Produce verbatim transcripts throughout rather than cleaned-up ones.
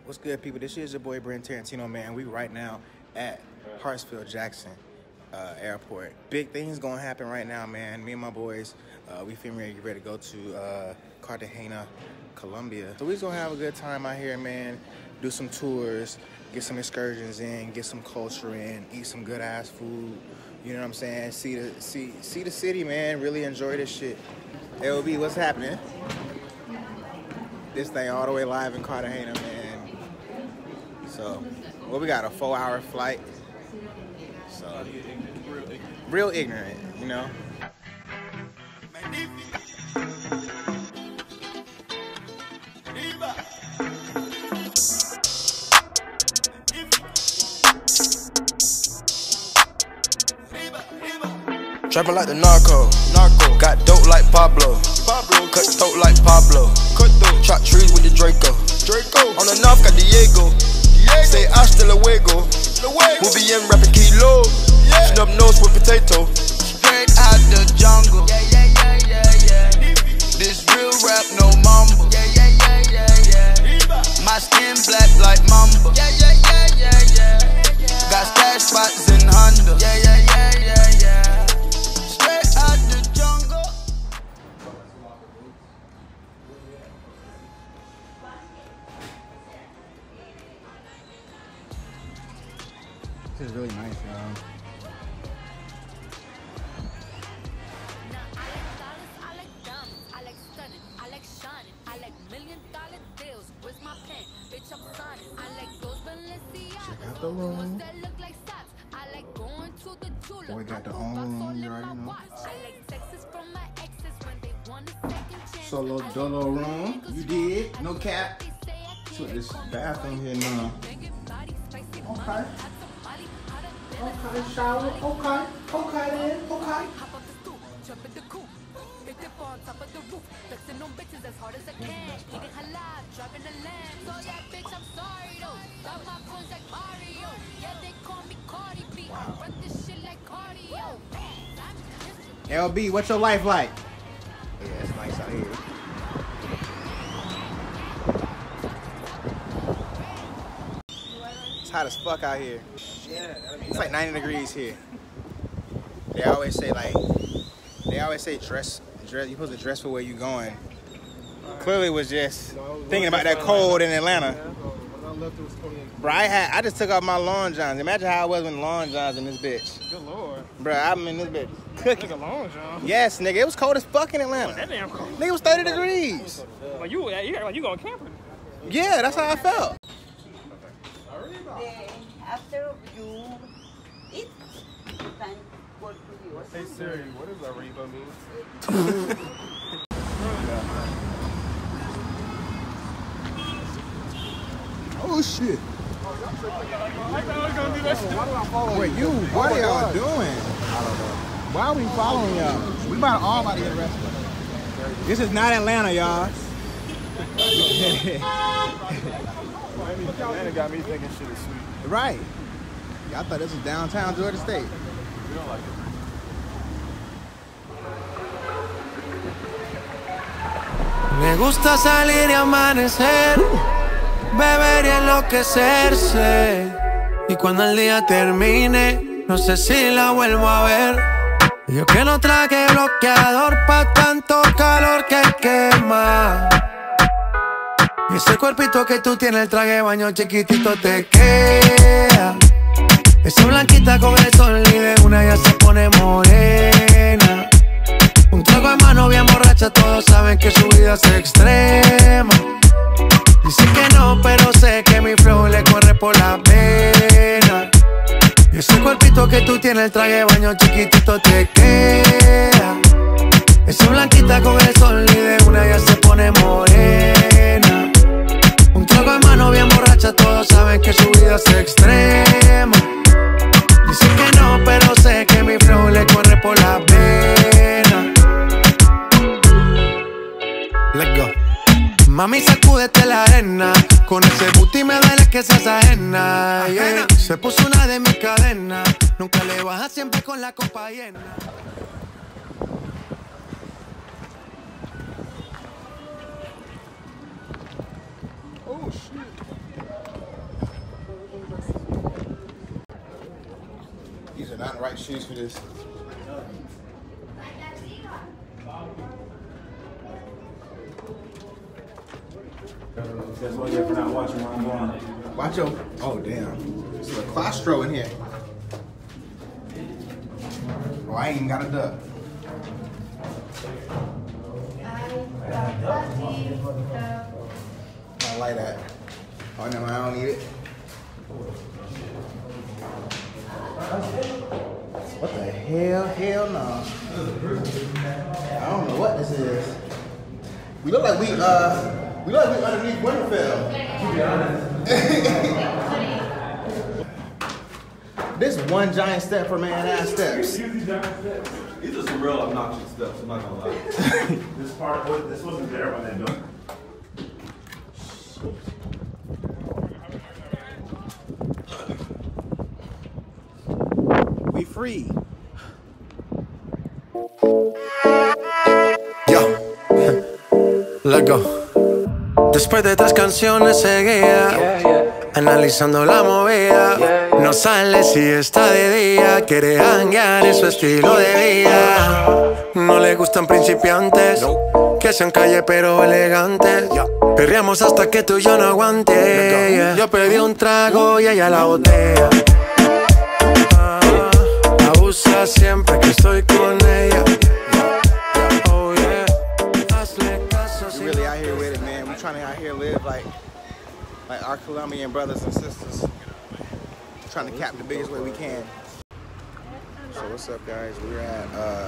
What's good, people? This is your boy Brent Tarantino, man. We right now at Hartsfield Jackson uh, Airport. Big things gonna happen right now, man. Me and my boys, uh, we feeling ready, ready to go to uh, Cartagena, Colombia. So we just gonna have a good time out here, man. Do some tours, get some excursions in, get some culture in, eat some good ass food. You know what I'm saying? See the see see the city, man. Really enjoy this shit. L B, what's happening? This thing all the way live in Cartagena, man. So, well, we got a four-hour flight. So, real ignorant, you know. Trapping like the narco, narco. Got dope like Pablo, Pablo. Cut throat like Pablo, cut throat. Chop trees with the Draco, Draco. On the north got Diego, Diego. Say hasta luego, luego. Movie in rapping kilo, yeah. Snub nose with potato. Straight out the jungle, yeah, yeah, yeah, yeah, yeah. This real rap, no mumble, yeah, yeah, yeah, yeah, yeah. My skin black like mamba, yeah, yeah, yeah, yeah, yeah. Got stash spots in Honda, yeah, yeah, yeah, yeah, yeah. This is really nice, y'all. Check out the room. Boy got the own room, you already know. Solo dolo room, you did, no cap. So this bathroom here now. Okay. Okay, shower, okay, okay then, okay. L B, what's your life like? Yeah, it's nice out here. It's hot as fuck out here. It's like ninety degrees here. They always say like, they always say dress, dress. You're supposed to dress for where you're going. Right. Clearly was just no, was thinking about that cold in Atlanta. Yeah, when I left, it was twenty-eight. Bro, I had, I just took off my long johns. Imagine how I was with long johns in this bitch. Good lord. Bro, I'm in this bitch cooking. Like a long john. Yes, nigga, it was cold as fuck in Atlanta. Oh, that damn cold. Nigga, it was thirty degrees. Like you, you like you going camping? Yeah, that's how I felt. After you eat, time go to your Hey Siri, what does Ariba mean? Oh shit. Wait, you, what are y'all doing? I don't know. Why are we following y'all? We about all about to get arrested. This is not Atlanta, y'all. Atlanta got me thinking shit is sweet. Right. Y'all thought this was downtown Georgia State. We don't like it. Me gusta salir y amanecer, beber y enloquecerse. Y cuando el día termine, no sé si la vuelvo a ver. Yo que no traje bloqueador pa' tanto calor que quema. Y ese cuerpito que tú tienes, el traje de baño chiquitito te queda. Esa blanquita con el sol y de una ya se pone morena. Un trago de mano bien borracha, todos saben que su vida es extrema. Dice que no, pero sé que mi flow le corre por la pena. Y ese cuerpito que tú tienes, el traje de baño chiquitito te queda. Esa blanquita con el sol y de una ya se pone morena. Un trago de mano bien borracha, todos saben que su vida es extrema. Dice que no, pero sé que mi flow le corre por la pena. Let's go. Mami, sacúdete la arena. Con ese booty me duele que seas ajena, yeah. Se puso una de mis cadenas. Nunca le baja, siempre con la copa llena. Oh shit. These are not the right shoes for this. That's why you're not watching where I'm going. Watch your. Oh damn. There's a claustro in here. Oh, I ain't even got a duck. I like that. Oh no, I don't need it. What the hell? Hell no. I don't know what this is. We look like we uh we look like we underneath Winterfell. To be honest. This one giant step for man ass steps. These are some real obnoxious steps, I'm not gonna lie. This part was this wasn't there when they built it. We free. Yo, let's go. Después de tres canciones seguía, analizando la movida. No sale si está de día, quiere hanguear, es su estilo de vida. No le gustan principiantes, que sean calle pero elegantes. Perreamos hasta que tú y yo no aguante. Yo pedí un trago y ella la botella. Abusa siempre que estoy con ella. Oh yeah, hazle caso. We really out here with it, man. We trying to out here live like like our Colombian brothers and sisters. Trying to cap the biggest way we can. So what's up, guys? We're at uh,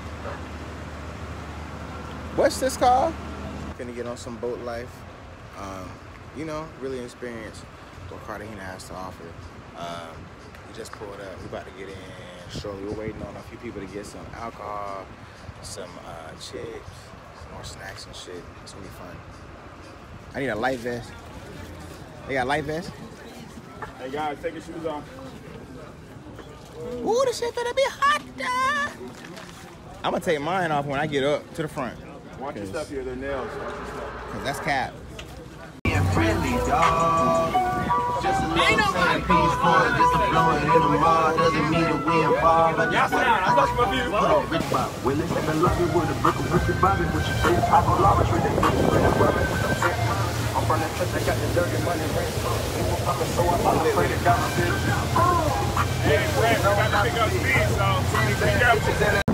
what's this called? Gonna get on some boat life. Um, you know, really experience what Cartagena has to offer. Um, we just pulled up. We about to get in shortly. We're waiting on a few people to get some alcohol, some uh, chips, some more snacks and shit. It's gonna be fun. I need a life vest. They got life vests? Hey guys, take your shoes off. Ooh, this shit finna be hot. I'm gonna take mine off when I get up to the front. Watch your stuff here, they're nails. Watch your stuff. Cause that's cap. Being friendly, dog. Just a little saying peaceful, just a blowing in the mud doesn't mean that we involved. I just want to put on Rich Bob. Willis and the lucky with a brick of Ricky Bobby, with your face, I go lava, with the I'm from the church, I got the dirty money, right? People fucking so I'm afraid to die, bitch. Hey, Brad, we got to pick up speed, so be careful.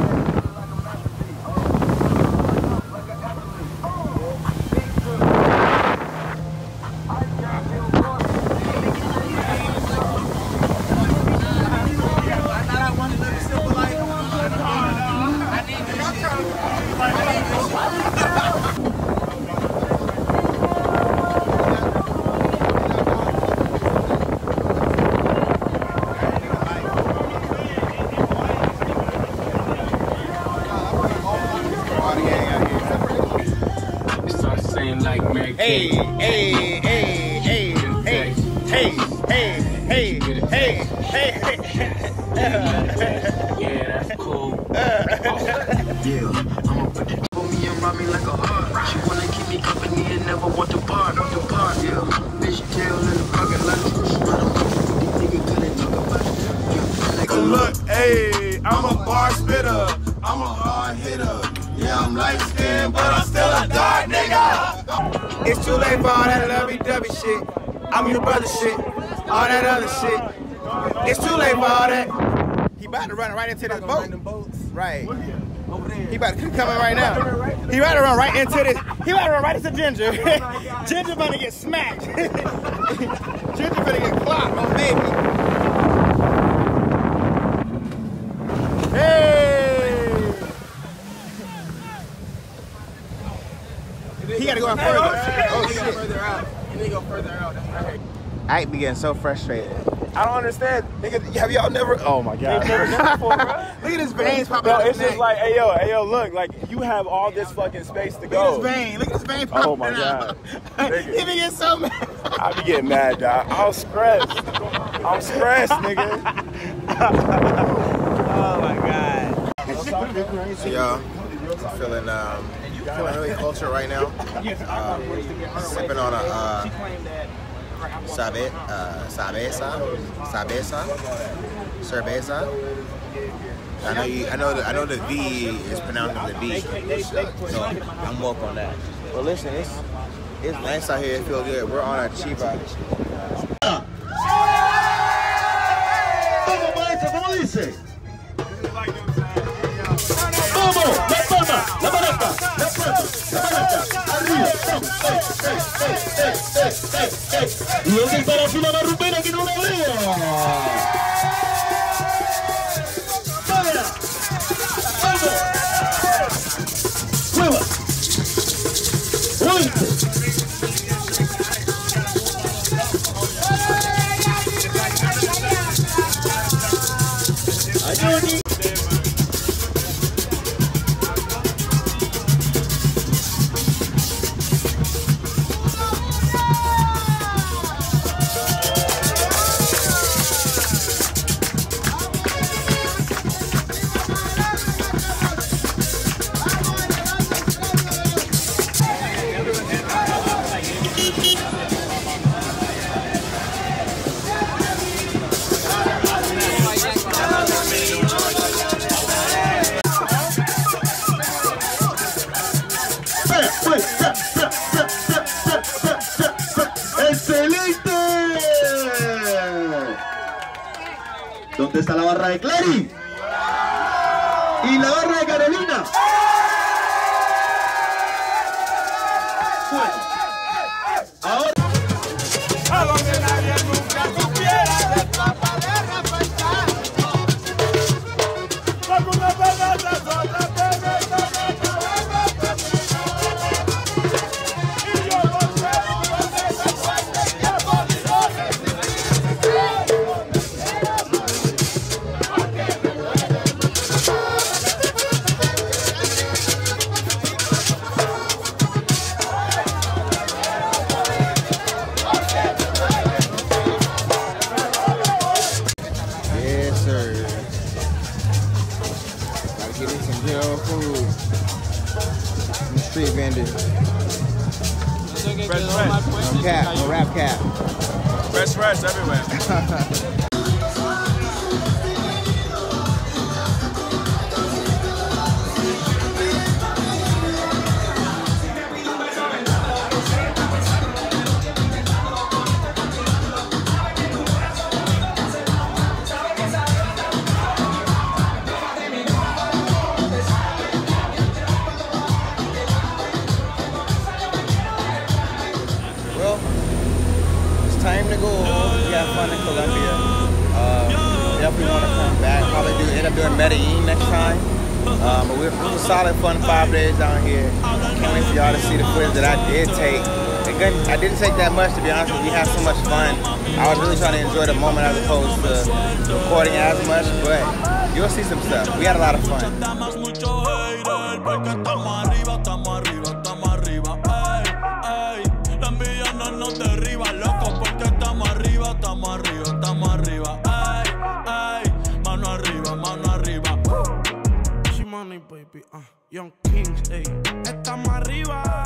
Hey, hey, hey, hey, hey, hey, hey, hey, hey, hey, hey. Yeah, that's cool. Yeah, I'ma put it for me and ride me like a heart. She wanna keep me company and never want to part. Want to part, yeah. Bitch, tail in the parking lot. Look, hey, I'm a bar spitter. I'm a hard hitter. Yeah, I'm light skinned, but I'm still a dark nigga. It's too late for all that lovey-dovey shit. I'm your brother shit. All that other shit. It's too late for all that. He about to run right into this boat. Right. He about to come in right now. He about to run right into this. He about to run right into Ginger. Ginger about to get smacked. Ginger about to get clocked. Oh, baby. Hey! He gotta go out further. Oh, shit. Further out. He need to go further out. I be getting so frustrated. I don't understand. Nigga, have y'all never? Oh my god. Never done before, bro. Look at his veins popping No, out. it's just like, hey yo, hey yo, look, like you have all this fucking space to go. Look at his vein. Look at his vein popping out. Oh my god. He be getting so mad. I be getting mad, dog. I'm stressed. I'm stressed, nigga. Oh my god. So y'all, I'm feeling um, feeling really cultured right now. Um, sipping on a uh, Sabe, uh, Sabesa, Sabesa, Cerveza. I know you. I know. The, I know the V is pronounced as the B, so I'm woke on that. But listen, it's it's nice out here. It feels good. We're on a cheap out. ¿Cómo maestro? ¿Cómo dice? ¿Cómo? La palma, la pareja, la palma, la pareja, arriba, vamos, ey, ey, ey, ey, ey, ey, ey. ¿Y dónde está la fila más rumbera que no la veo? ¡Vámonos! ¡Vamos! ¡Mueva! ¡Muévete! ¡Ayuni! ¡Excelente! ¿Dónde está la barra de Clary? ¿Y la barra de Carolina? Bueno, ahora... A donde nadie nunca supiera de papa de Rafael. Con una pena tras otra pena, y yo conservo donde se encuentre tiempo de Yes, sir. Gotta get me some good old food. Some street vendors. fresh, fresh. No cap, no rap cap. Fresh, fresh everywhere. Well, it's time to go. We had fun in Colombia. Uh, definitely want to come back. Probably do end up doing Medellin next time. Um, but we it was a solid fun five days down here. Can't wait for y'all to see the footage that I did take. It couldn't- I didn't take that much, to be honest with you. We had so much fun. I was really trying to enjoy the moment as opposed to recording as much, but you'll see some stuff. We had a lot of fun. Damos mucho hater, porque estamos arriba, estamos arriba, estamos arriba, ey, ey. La envidia no nos derriba, loco, porque estamos arriba, estamos arriba, estamos arriba, ey, ey. Mano arriba, mano arriba. She money, baby, uh, Young Kings, ey. Estamos arriba.